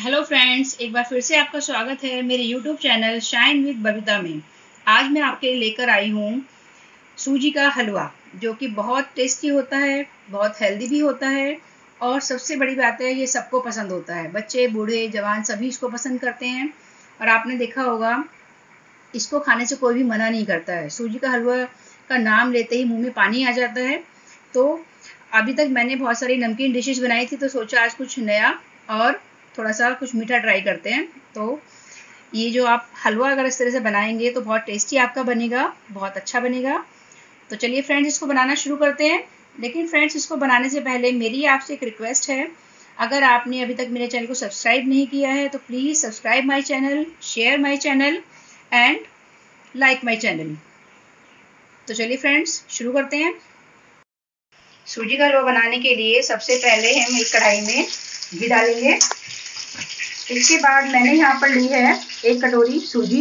Hello friends, एक बार फिर से आपका स्वागत है मेरे YouTube channel shine with Babita में। आज मैं आपके लिए लेकर आई हूँ सूजी का हलवा, जो कि बहुत टेस्टी होता है, बहुत हेल्दी भी होता है और सबसे बड़ी बात है, ये सबको पसंद होता है। बच्चे, बूढ़े, जवान सभी इसको पसंद करते हैं और आपने देखा होगा इसको खाने से कोई भी मना नहीं करता है। सूजी का हलवा का नाम लेते ही मुंह में पानी आ जाता है। तो अभी तक मैंने बहुत सारी नमकीन डिशेस बनाई थी, तो सोचा आज कुछ नया और थोड़ा सा कुछ मीठा ट्राई करते हैं। तो ये जो आप हलवा अगर इस तरह से बनाएंगे तो बहुत टेस्टी आपका बनेगा, बहुत अच्छा बनेगा। तो चलिए फ्रेंड्स, इसको बनाना शुरू करते हैं। लेकिन फ्रेंड्स, इसको बनाने से पहले मेरी आपसे एक रिक्वेस्ट है, अगर आपने अभी तक मेरे चैनल को सब्सक्राइब नहीं किया है तो please subscribe my channel, share my channel and like my channel. तो चलिए फ्रेंड्स, शुरू करते हैं। सूजी का हलवा बनाने के लिए सबसे पहले हम एक कढ़ाई में घी डालेंगे। इसके बाद मैंने यहाँ पर ली है 1 कटोरी सूजी।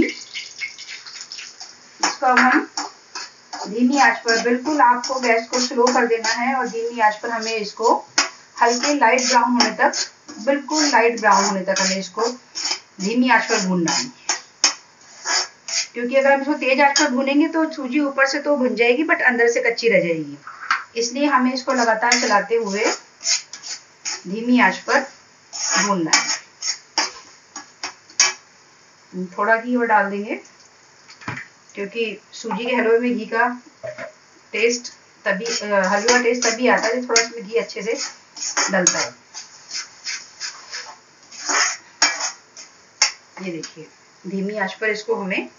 इसको हम धीमी आंच पर, बिल्कुल आपको गैस को स्लो कर देना है और धीमी आंच पर हमें इसको हल्के लाइट ब्राउन होने तक, बिल्कुल लाइट ब्राउन होने तक हमें इसको धीमी आंच पर भूनना है। क्योंकि अगर हम इसको तेज आंच पर भूनेंगे तो सूजी ऊपर से तो भुन जाएगी बट अंदर से कच्ची रह जाएगी। इसलिए हमें इसको लगातार चलाते हुए धीमी आंच पर भूनना है। थोड़ा घी और डाल देंगे, क्योंकि सूजी के हलवे में घी का टेस्ट तभी, हलवा टेस्ट तभी आता है जब थोड़ा इसमें घी अच्छे से डलता है। ये देखिए, धीमी आंच पर इसको हमें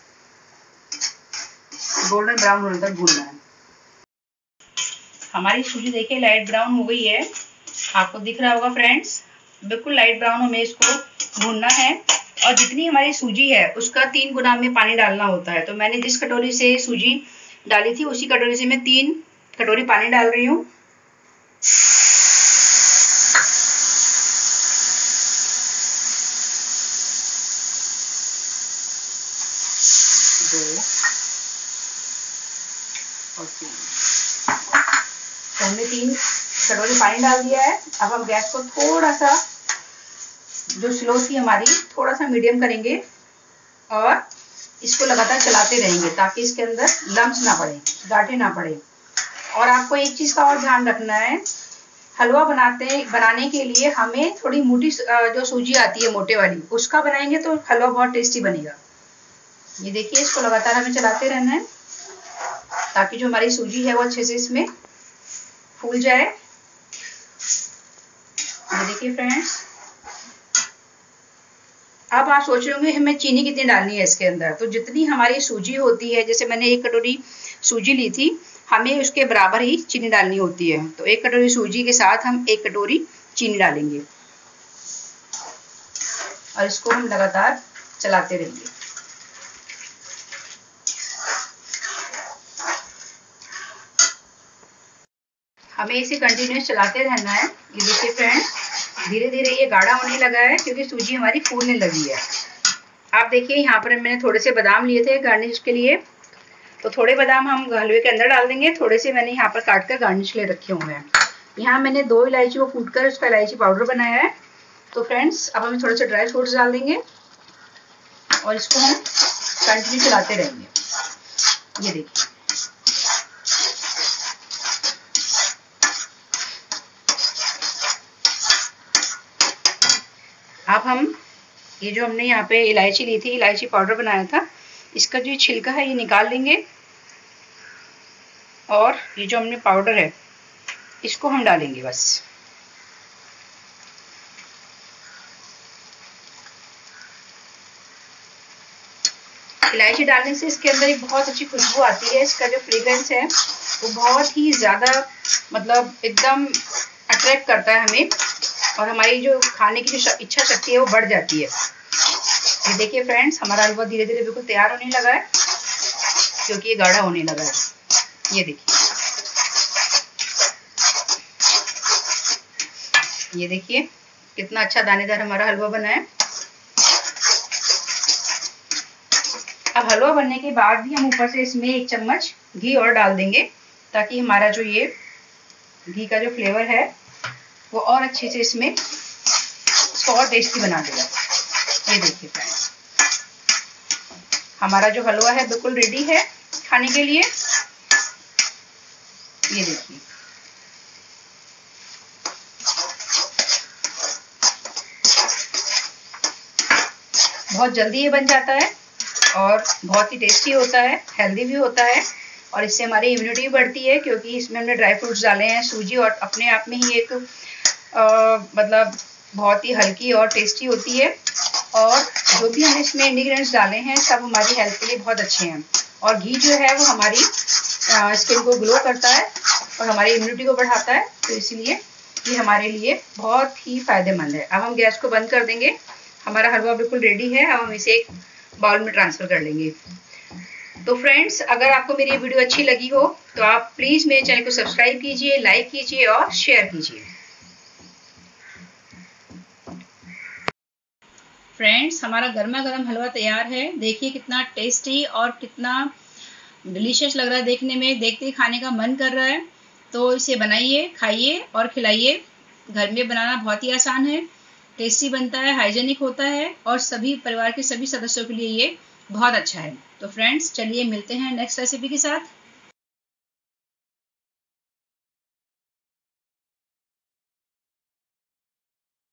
गोल्डन ब्राउन होने तक भूनना है। हमारी सूजी देखिए लाइट ब्राउन हो गई है, आपको दिख रहा होगा फ्रेंड्स। बिल्कुल लाइट ब्राउन हमें इसको भूनना है और जितनी हमारी सूजी है उसका 3 गुना में पानी डालना होता है। तो मैंने जिस कटोरी से सूजी डाली थी उसी कटोरी से मैं 3 कटोरी पानी डाल रही हूँ। तो हमने 3 कटोरी पानी डाल दिया है। अब हम गैस को थोड़ा सा, जो स्लो थी हमारी, थोड़ा सा मीडियम करेंगे और इसको लगातार चलाते रहेंगे ताकि इसके अंदर लम्स ना पड़े, गांठें ना पड़े। और आपको एक चीज का और ध्यान रखना है, हलवा बनाने के लिए हमें थोड़ी मोटी जो सूजी आती है मोटे वाली, उसका बनाएंगे तो हलवा बहुत टेस्टी बनेगा। ये देखिए, इसको लगातार हमें चलाते रहना है ताकि जो हमारी सूजी है वो अच्छे से इसमें फूल जाए। ये देखिए फ्रेंड्स, अब आप सोच रहे होंगे हमें चीनी कितनी डालनी है इसके अंदर। तो जितनी हमारी सूजी होती है, जैसे मैंने 1 कटोरी सूजी ली थी, हमें उसके बराबर ही चीनी डालनी होती है। तो 1 कटोरी सूजी के साथ हम 1 कटोरी चीनी डालेंगे और इसको हम लगातार चलाते रहेंगे। हमें इसे कंटिन्यूस चलाते रहना है। ये देखिए फ्रेंड्स, धीरे धीरे ये गाढ़ा होने लगा है क्योंकि सूजी हमारी फूलने लगी है। आप देखिए, यहाँ पर मैंने थोड़े से बादाम लिए थे गार्निश के लिए, तो थोड़े बादाम हम हलवे के अंदर डाल देंगे। थोड़े से मैंने यहाँ पर काट कर गार्निश के लिए रखे हुए हैं। यहाँ मैंने 2 इलायची को कूट कर उसका इलायची पाउडर बनाया है। तो फ्रेंड्स, अब हम थोड़े से ड्राई फ्रूट्स डाल देंगे और इसको हम कंटिन्यू चलाते रहेंगे। ये देखिए, अब हम ये जो हमने यहाँ पे इलायची ली थी, इलायची पाउडर बनाया था, इसका जो छिलका है ये निकाल लेंगे और ये जो हमने पाउडर है इसको हम डालेंगे बस। इलायची डालने से इसके अंदर एक बहुत अच्छी खुशबू आती है। इसका जो फ्रेग्रेंस है वो बहुत ही ज़्यादा, मतलब एकदम अट्रैक्ट करता है हमें और हमारी जो खाने की जो इच्छा शक्ति है वो बढ़ जाती है। ये देखिए फ्रेंड्स, हमारा हलवा धीरे धीरे बिल्कुल तैयार होने लगा है क्योंकि ये गाढ़ा होने लगा है। ये देखिए, ये देखिए कितना अच्छा दानेदार हमारा हलवा बना है। अब हलवा बनने के बाद भी हम ऊपर से इसमें 1 चम्मच घी और डाल देंगे ताकि हमारा जो ये घी का जो फ्लेवर है वो और अच्छे से इसमें इसको और टेस्टी बना देगा। ये देखिए फ्रेंड्स, हमारा जो हलवा है बिल्कुल रेडी है खाने के लिए। ये देखिए, बहुत जल्दी ये बन जाता है और बहुत ही टेस्टी होता है, हेल्दी भी होता है और इससे हमारी इम्यूनिटी भी बढ़ती है, क्योंकि इसमें हमने ड्राई फ्रूट्स डाले हैं, सूजी, और अपने आप में ही एक मतलब बहुत ही हल्की और टेस्टी होती है। और जो भी हमने इसमें इंग्रेडिएंट्स डाले हैं सब हमारी हेल्थ के लिए बहुत अच्छे हैं। और घी जो है वो हमारी स्किन को ग्लो करता है और हमारी इम्यूनिटी को बढ़ाता है, तो इसीलिए ये हमारे लिए बहुत ही फायदेमंद है। अब हम गैस को बंद कर देंगे। हमारा हलवा बिल्कुल रेडी है। अब हम इसे एक बाउल में ट्रांसफर कर लेंगे। तो फ्रेंड्स, अगर आपको मेरी वीडियो अच्छी लगी हो तो आप प्लीज मेरे चैनल को सब्सक्राइब कीजिए, लाइक कीजिए और शेयर कीजिए। फ्रेंड्स, हमारा गर्मा गर्म हलवा तैयार है। देखिए कितना टेस्टी और कितना डिलीशियस लग रहा है देखने में, देखते ही खाने का मन कर रहा है। तो इसे बनाइए, खाइए और खिलाइए। घर में बनाना बहुत ही आसान है, टेस्टी बनता है, हाइजेनिक होता है और सभी परिवार के सभी सदस्यों के लिए ये बहुत अच्छा है। तो फ्रेंड्स, चलिए मिलते हैं नेक्स्ट रेसिपी के साथ।